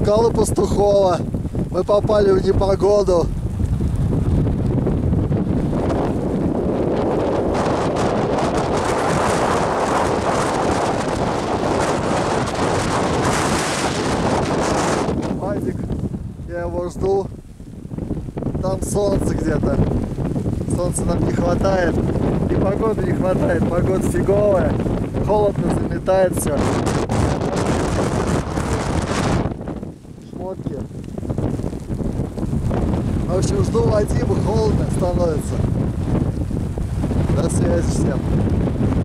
скалы Пастухова. Мы попали в непогоду. Вадик, я его жду. Там солнце где-то. Солнца нам не хватает. И погоды не хватает. Погода фиговая. Холодно, заметает все. Шмотки. В общем, жду Вадима, холодно становится. До связи всем.